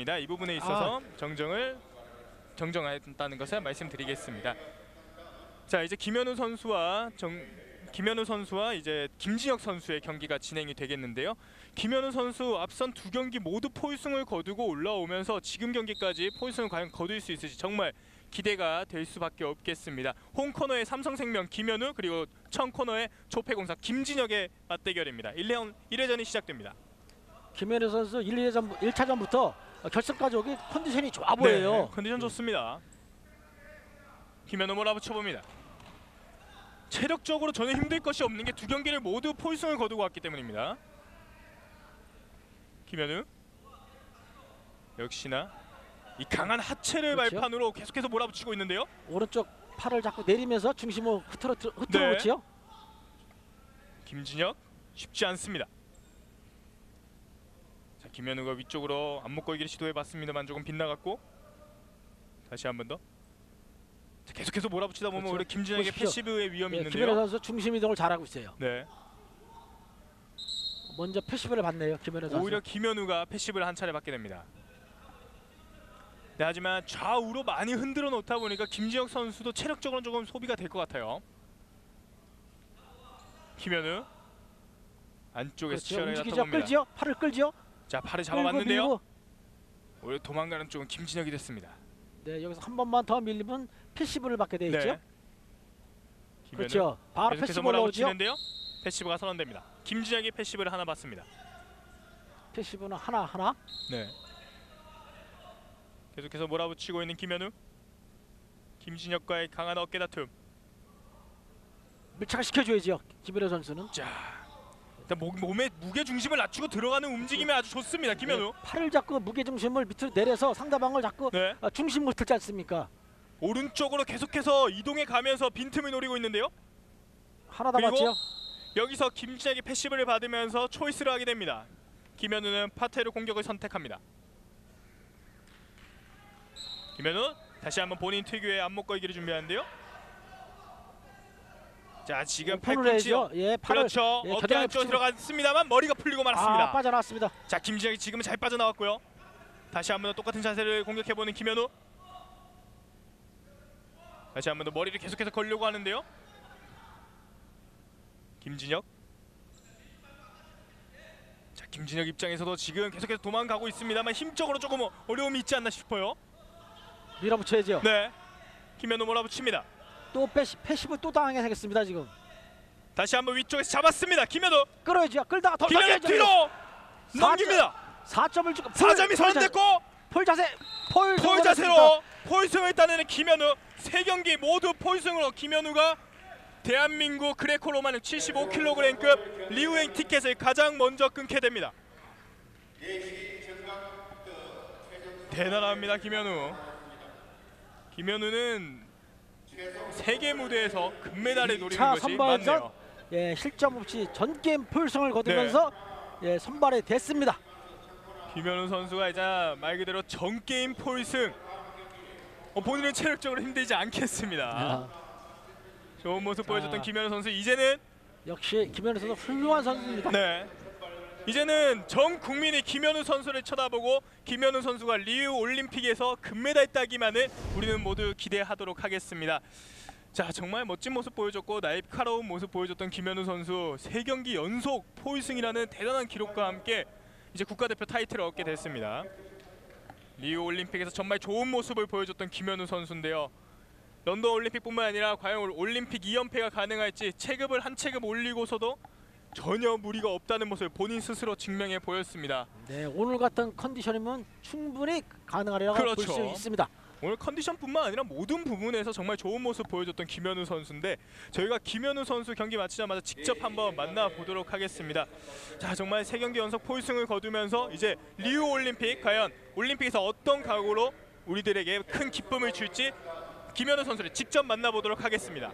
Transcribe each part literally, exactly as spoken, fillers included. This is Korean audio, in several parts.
있습니다. 이 부분에 있어서 아. 정정을 정정했다는 것을 말씀드리겠습니다. 자, 이제 김현우 선수와 정 김현우 선수와 이제 김진혁 선수의 경기가 진행이 되겠는데요. 김현우 선수 앞선 두 경기 모두 포유승을 거두고 올라오면서 지금 경기까지 포유승을 과연 거둘 수 있을지 정말 기대가 될 수밖에 없겠습니다. 홈코너의 삼성생명 김현우 그리고 청코너의 조폐공사 김진혁의 맞대결입니다. 일 회전, 일 회전이 시작됩니다. 김현우 선수 일, 이전, 일 차전부터 결승까지 오기 컨디션이 좋아 보여요. 네, 컨디션 좋습니다. 김현우 몰아붙여봅니다. 체력적으로 전혀 힘들 것이 없는 게 두 경기를 모두 포유승을 거두고 왔기 때문입니다. 김현우 역시나 이 강한 하체를 그렇죠? 발판으로 계속해서 몰아붙이고 있는데요. 오른쪽 팔을 자꾸 내리면서 중심을 흐트러 흐트러 놓지요. 네. 김진혁 쉽지 않습니다. 자, 김현우가 위쪽으로 안목 걸기를 시도해봤습니다만 조금 빗나갔고 다시 한 번 더. 자, 계속해서 몰아붙이다 보면 그렇죠. 오히려 김진혁의 보십시오. 패시브의 위험이 네, 있는데요. 김현우 선수 중심 이동을 잘하고 있어요. 네. 먼저 패시브를 받네요. 김현우 선수. 오히려 김현우가 패시브를 한 차례 받게 됩니다. 네, 하지만 좌우로 많이 흔들어 놓다 보니까 김진혁 선수도 체력적으로 조금 소비가 될 것 같아요. 김현우 안쪽에서 그렇죠. 치열하게 움직이죠. 나타봅니다. 끌지요. 팔을 끌지요. 자, 팔을 잡아봤는데요. 오히려 도망가는 쪽은 김진혁이 됐습니다. 네, 여기서 한 번만 더 밀리면 패시브를 받게 돼 있죠. 네. 그렇죠. 바로 패시브 올라오죠. 패시브가 선언됩니다. 김진혁이 패시브를 하나 받습니다. 패시브는 하나 하나. 네. 계속해서 몰아붙이고 있는 김현우. 김진혁과의 강한 어깨 다툼. 밀착을 시켜줘야죠. 김현우 선수는. 자, 일단 몸, 몸의 무게 중심을 낮추고 들어가는 움직임이 아주 좋습니다. 김현우. 네, 팔을 잡고 무게 중심을 밑으로 내려서 상대방을 잡고 네. 아, 중심을 틀지 않습니까? 오른쪽으로 계속해서 이동해 가면서 빈틈을 노리고 있는데요. 하나 더 맞죠. 여기서 김진혁이 패시브를 받으면서 초이스를 하게 됩니다. 김현우는 파테르 공격을 선택합니다. 김현우 다시 한번 본인 특유의 안목 걸기를 준비하는데요. 자, 지금 팔꿈치요. 예, 팔을, 그렇죠. 예, 어깨 안쪽으로 들어갔습니다만 머리가 풀리고 말았습니다. 아, 빠져나왔습니다. 자, 김진혁이 지금은 잘 빠져나왔고요. 다시 한번 더 똑같은 자세를 공격해보는 김현우. 다시 한번 더 머리를 계속해서 걸려고 하는데요. 김진혁. 자, 김진혁 입장에서도 지금 계속해서 도망가고 있습니다만 힘적으로 조금 어려움이 있지 않나 싶어요. 밀어붙여야죠. 네. 김현우 몰아붙입니다. 또 패시, 패시브 또 당하게 생겼습니다. 지금. 다시 한번 위쪽에서 잡았습니다. 김현우. 끌어야죠. 끌다가 더 김현우 뒤로 넘깁니다. 사 점을 주고 사 점이 선언됐고 폴 자세 폴, 폴 자세로 포유승을 따내는 김현우. 세 경기 모두 포유승으로 김현우가 대한민국 그레코로마는 칠십오 킬로그램급 리우행 티켓을 가장 먼저 끊게 됩니다. 대단합니다. 김현우. 김현우는 세계 무대에서 금메달을 노리는 것이 맞네요. 예, 실점 없이 전 게임 포유승을 거두면서 네. 예, 선발이 됐습니다. 김현우 선수가 이제 말 그대로 전 게임 포유승. 어, 본인은 체력적으로 힘들지 않겠습니다. 야. 좋은 모습 자. 보여줬던 김현우 선수. 이제는 역시 김현우 선수 훌륭한 선수입니다. 네. 이제는 전 국민이 김현우 선수를 쳐다보고 김현우 선수가 리우 올림픽에서 금메달 따기만을 우리는 모두 기대하도록 하겠습니다. 자, 정말 멋진 모습 보여줬고 날카로운 모습 보여줬던 김현우 선수. 세 경기 연속 포유승이라는 대단한 기록과 함께 이제 국가대표 타이틀을 얻게 됐습니다. 리우 올림픽에서 정말 좋은 모습을 보여줬던 김현우 선수인데요. 런던 올림픽뿐만 아니라 과연 올림픽 이 연패가 가능할지 체급을 한 체급 올리고서도 전혀 무리가 없다는 모습을 본인 스스로 증명해 보였습니다. 네, 오늘 같은 컨디션이면 충분히 가능하리라고 그렇죠. 볼 수 있습니다. 오늘 컨디션뿐만 아니라 모든 부분에서 정말 좋은 모습 보여줬던 김현우 선수인데 저희가 김현우 선수 경기 마치자마자 직접 한번 만나보도록 하겠습니다. 자, 정말 세 경기 연속 포유승을 거두면서 이제 리우 올림픽 과연 올림픽에서 어떤 각오로 우리들에게 큰 기쁨을 줄지 김현우 선수를 직접 만나보도록 하겠습니다.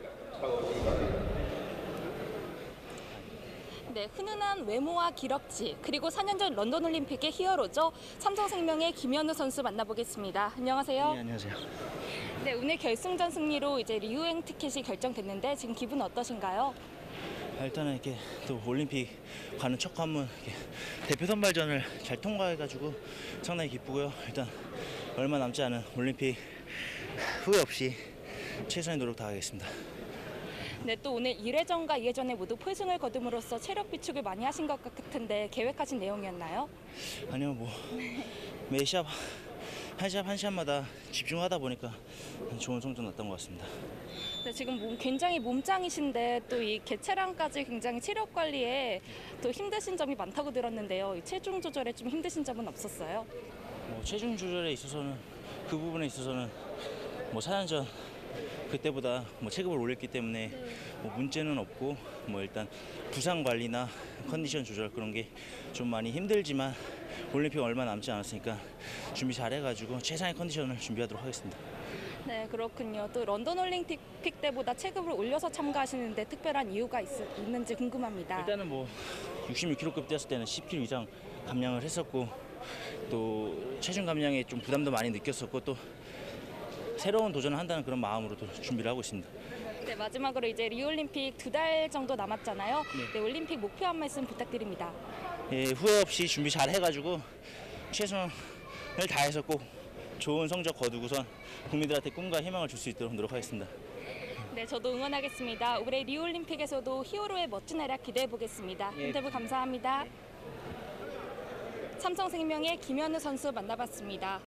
네, 훈훈한 외모와 기럭지 그리고 사 년 전 런던 올림픽의 히어로죠. 삼성생명의 김현우 선수 만나보겠습니다. 안녕하세요. 네, 안녕하세요. 네, 오늘 결승전 승리로 이제 리우행 티켓이 결정됐는데 지금 기분 어떠신가요? 아, 일단은 이렇게 또 올림픽 가는 첫 관문 이렇게 대표 선발전을 잘 통과해가지고 상당히 기쁘고요. 일단 얼마 남지 않은 올림픽 후회 없이 최선의 노력 다하겠습니다. 네, 또 오늘 일 회전과 이 회전에 모두 포승을 거둠으로써 체력 비축을 많이 하신 것 같은데 계획하신 내용이었나요? 아니요, 뭐 매 시합 한 시합 한 시합마다 집중하다 보니까 좋은 성적 났던 것 같습니다. 네, 지금 몸, 굉장히 몸짱이신데 또 이 개체량까지 굉장히 체력 관리에 또 힘드신 점이 많다고 들었는데요. 이 체중 조절에 좀 힘드신 점은 없었어요? 뭐 체중 조절에 있어서는 그 부분에 있어서는 뭐 사 년 전 그때보다 뭐 체급을 올렸기 때문에 뭐 문제는 없고 뭐 일단 부상 관리나 컨디션 조절 그런 게 좀 많이 힘들지만 올림픽 얼마 남지 않았으니까 준비 잘 해가지고 최상의 컨디션을 준비하도록 하겠습니다. 네, 그렇군요. 또 런던 올림픽 때보다 체급을 올려서 참가하시는데 특별한 이유가 있, 있는지 궁금합니다. 일단은 뭐 육십육 킬로그램급 뛰었을 때는 십 킬로그램 이상 감량을 했었고 또 체중 감량에 좀 부담도 많이 느꼈었고 또 새로운 도전을 한다는 그런 마음으로 또 준비를 하고 있습니다. 네, 마지막으로 이제 리우 올림픽 두 달 정도 남았잖아요. 네. 네, 올림픽 목표 한 말씀 부탁드립니다. 예, 후회 없이 준비 잘 해가지고 최선을 다해서 꼭 좋은 성적 거두고선 국민들한테 꿈과 희망을 줄 수 있도록 노력하겠습니다. 네, 저도 응원하겠습니다. 올해 리우 올림픽에서도 히어로의 멋진 활약 기대해 보겠습니다. 예. 인터뷰 감사합니다. 삼성생명의 김현우 선수 만나봤습니다.